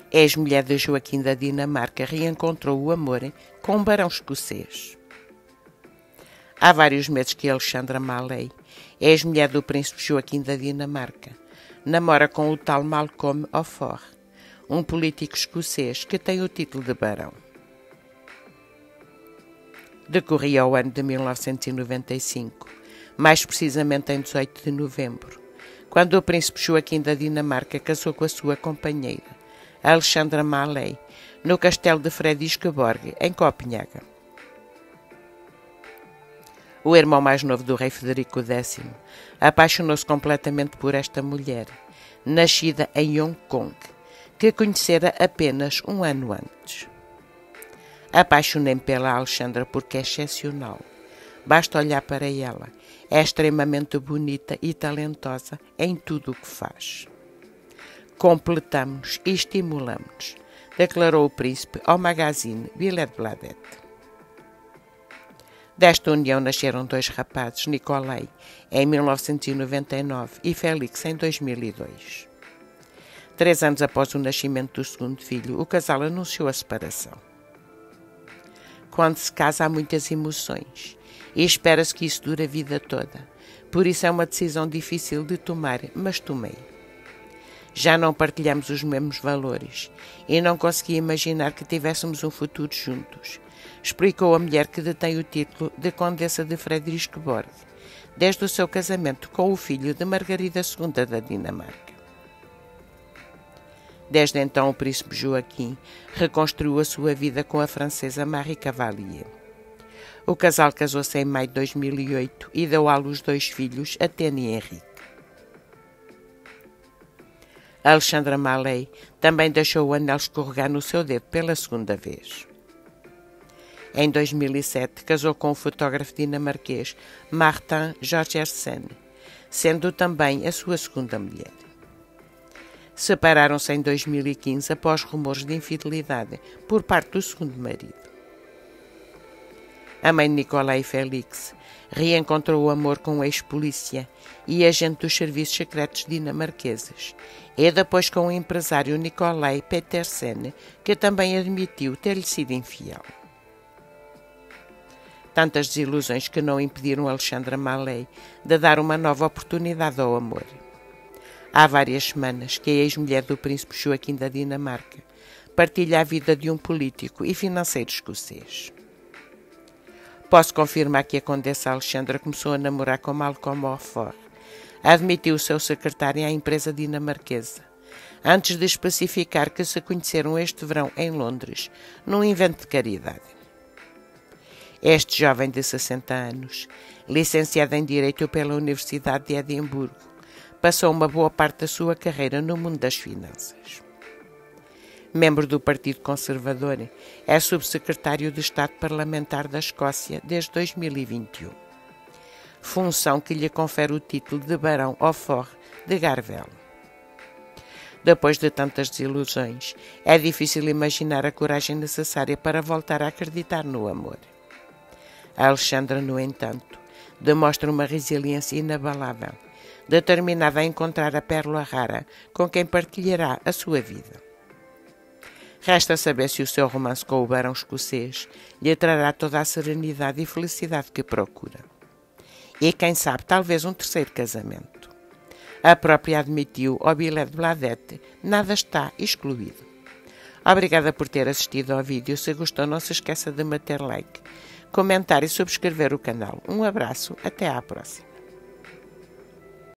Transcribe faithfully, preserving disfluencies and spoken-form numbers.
Ex-mulher de Joaquim da Dinamarca reencontrou o amor com um barão escocês. Há vários meses que Alexandra Malley, ex-mulher do príncipe Joaquim da Dinamarca, namora com o tal Malcolm Offord, um político escocês que tem o título de barão. Decorria o ano de mil novecentos e noventa e cinco, mais precisamente em dezoito de novembro, quando o príncipe Joaquim da Dinamarca casou com a sua companheira, Alexandra Malley, no castelo de Frederiksborg, em Copenhaga. O irmão mais novo do rei Frederico décimo apaixonou-se completamente por esta mulher, nascida em Hong Kong, que conhecera apenas um ano antes. Apaixonei-me pela Alexandra porque é excepcional. Basta olhar para ela. É extremamente bonita e talentosa em tudo o que faz. Completamos-nos e estimulamos-nos, declarou o príncipe ao magazine Billet Bladet. Desta união nasceram dois rapazes, Nicolai em mil novecentos e noventa e nove e Félix em dois mil e dois. Três anos após o nascimento do segundo filho, o casal anunciou a separação. Quando se casa há muitas emoções e espera-se que isso dure a vida toda. Por isso é uma decisão difícil de tomar, mas tomei. Já não partilhamos os mesmos valores e não consegui imaginar que tivéssemos um futuro juntos, explicou a mulher que detém o título de Condessa de Frederiksborg, desde o seu casamento com o filho de Margarida segunda da Dinamarca. Desde então, o príncipe Joaquim reconstruiu a sua vida com a francesa Marie Cavalier. O casal casou-se em maio de dois mil e oito e deu à luz dois filhos, Atene e Henrique. Alexandra Malley também deixou o anel escorregar no seu dedo pela segunda vez. Em dois mil e sete, casou com o fotógrafo dinamarquês Martin Georgersen, sendo também a sua segunda mulher. Separaram-se em dois mil e quinze após rumores de infidelidade por parte do segundo marido. A mãe de Nicolai Félix reencontrou o amor com o ex-polícia e agente dos serviços secretos dinamarqueses, e depois com o empresário Nicolai Petersen, que também admitiu ter-lhe sido infiel. Tantas desilusões que não impediram Alexandra Malley de dar uma nova oportunidade ao amor. Há várias semanas que a ex-mulher do príncipe Joaquim da Dinamarca partilha a vida de um político e financeiro escocês. Posso confirmar que a condessa Alexandra começou a namorar com Malcolm Offord, admitiu o seu secretário à empresa dinamarquesa, antes de especificar que se conheceram este verão em Londres, num evento de caridade. Este jovem de sessenta anos, licenciado em Direito pela Universidade de Edimburgo, passou uma boa parte da sua carreira no mundo das finanças. Membro do Partido Conservador, é subsecretário de Estado Parlamentar da Escócia desde dois mil e vinte e um, função que lhe confere o título de Barão Offord de Garvel. Depois de tantas desilusões, é difícil imaginar a coragem necessária para voltar a acreditar no amor. A Alexandra, no entanto, demonstra uma resiliência inabalável, determinada a encontrar a pérola rara com quem partilhará a sua vida. Resta saber se o seu romance com o barão escocês lhe trará toda a serenidade e felicidade que procura. E quem sabe, talvez um terceiro casamento. A própria admitiu ao Billet Bladet, nada está excluído. Obrigada por ter assistido ao vídeo. Se gostou, não se esqueça de meter like, comentar e subscrever o canal. Um abraço, até à próxima.